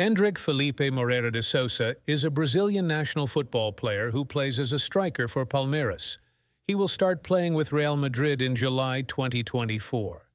Endrick Felipe Moreira de Sousa is a Brazilian national football player who plays as a striker for Palmeiras. He will start playing with Real Madrid in July 2024.